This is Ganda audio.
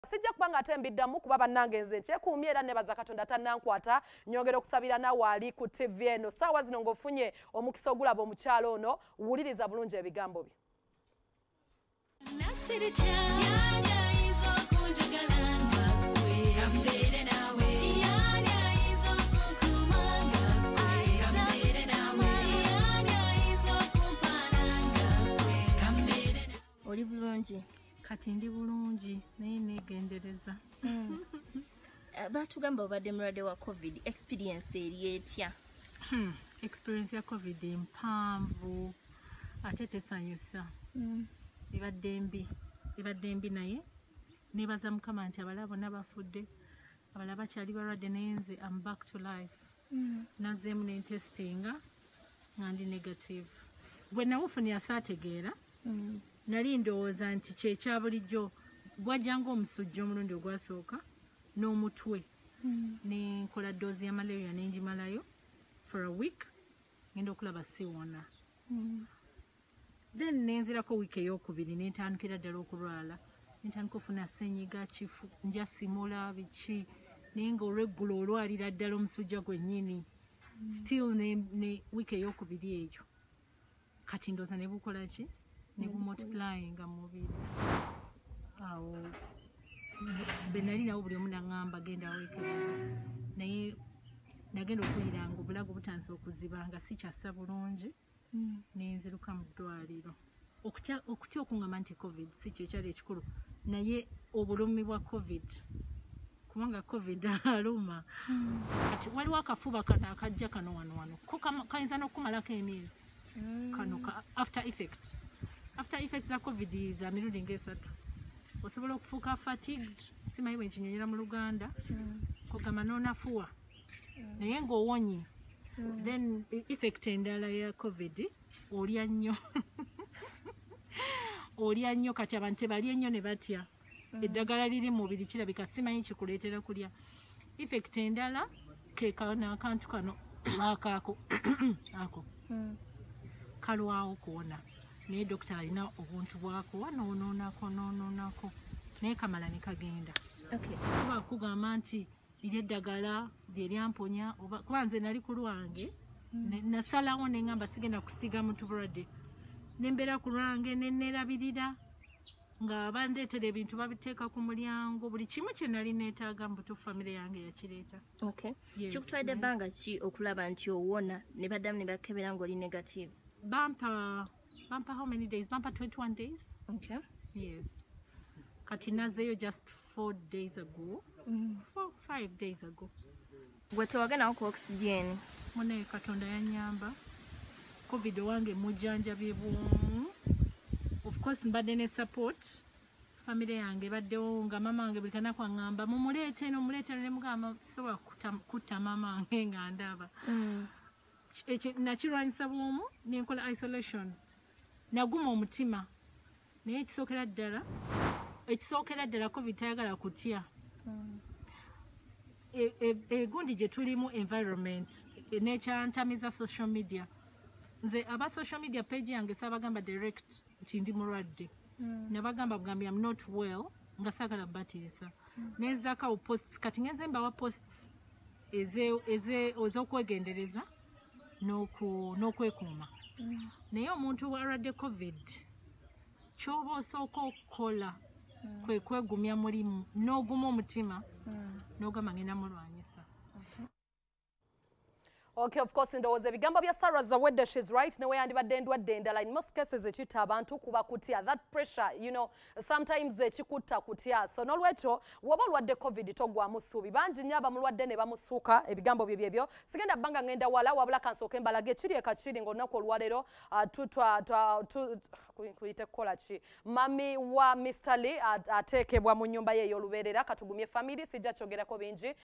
Sijja kubanga ate mbiddamu kuba bannange nze nkyekuumye era nebaza Katonda tannankwata nyongera okusabira nawe ali ku TV eno saawa zino ng'ofunye omukisa ogulaba omukyalo ono wuliriza bulungi ebigambo bye. Oli bulungi? Kati ndi bulungi naye neegendereza. Batugamba obadde mulwadde wa COVID, experience eri etya? Experience ya COVID mpanvu ate tesanyusa. Ebadde mbi naye nebaza Mukama nti abalala bonna bafudde, abalala bakyali balwadde naye nze I'm back to life. Nazzeemu ne testinga nga ndi negative. Bwe nawufunira saategeera nali ndowooza nti kyekya bulijjo bwajjanga omusujja omulundi ogwasooka n'omutwe ne nkola doozi ya malaria ne njimalayo for a week ngenda okulaba siwona. Then nenzirako wiiki ey'okubiri ne ntandikira ddala okulwala, ne ntandika okufuna ssenyiga, kifu, njasimula biki naye ng'olweggulo olwalira ddala omusujja gwennyini. Still ne wiiki ey'okubiri eyo kati ndowooza ne bukola ki? Ne bumultiplyinga mu mubiri. Awo be nali nawo buli omu n'aŋŋamba genda weekebeza naye nagenda okuwulira nga obulago butandise okuziba nga sikyassa bulungi nenziruka mu ddwaliro. Okutya okuŋŋamba nti COVID si kyekyali ekikulu naye obulumi bwa COVID kubanga COVID aluma. Kati waliwo akafuba kano akajja kano wano ko kayinza n'okumalako emyezi kano ka after effects za COVID za mirundi ng'esatu. Osobola okufuuka fatigued, simanyi bwe nkinyonyera mu Luganda, kugamba n'onafuwa naye ng'owonye. Then effect endala ya COVID olya nnyo. Olya nnyo kati abantu tebalya ennyo ne batya. Eddagala liri mu mubiri kirabika simanyi kikuleetera kulya. Effect endala ke akantu kano akaako ako kalwawo kuwona. Naye dokita alina obuntu bwako n'onoonako naye kamala ne kagenda. Kuba kugamba nti eddagala lye lyamponya kuba nze nali ku lwange nasalawo ne ŋŋamba sigenda kusiga muntu bulwadde. Ne mbeera ku lwange ne neerabirira nga bandeetera ebintu babiteeka ku mulyango buli kimu kye nali neetaaga mu butuufu famire yange yakireeta. Kikutwalidde ebbanga ki okulaba nti owona ne baddamu ne bakebera ng'oli negative? Bampa how many days? Bampa 21 days. Okay. Yes. Kati nazeyo just 4 days ago. 5 days ago. Gwe tewagenda ku oxygen? Mune Katonda yannyamba. COVID wange mujjanjabye bwomu. Of course mbadde ne support. Family yange baddewo nga mama wange buli kanaku aŋŋamba mumuleete ne mugamba sobola kutta mama wange nga ndaba. Nakirwanyisa bwomu nenkola isolation. Naguma omutima naye ekisookera ddala COVID tayagala kutya. Egundi gye tulimu environment nekyantamiza social media. Nze aba social media page yange saabagamba direct nti ndi mulwadde. Nabagamba bugambi I'm not well nga saagala batiisa. Nenzakawo posts kati ngenze mbawa posts ez'okwegendereza n'okwekuuma. Naye omuntu alwadde COVID ky'oba osooka okukola kwe kwegumya mulimu n'oguma omutima n'ogamba ngenda mulwanyisa. Okay, of course, ndowooza ebigambo bya Sarah Zawedde, she's right. Newe yandibadde endwadde endala. In most cases, ekitta abantu kuba kutya. That pressure, you know, sometimes ekikutta kutya. So n'olwekyo, woba olwadde COVID togwamu ssuubi. Bangi nnyo abamulwadde ne bamusuuka ebigambo byebyo. Sigenda bbanga ngenda wala wabula kansooka embalage ekiri ekakiri ng'olunaku olwaleero kuyite kukola ki. Mami wa Mr. Lee ateekebwa mu nnyumba ye ey'olubeerera katugumye family sijja kyogerako bingi.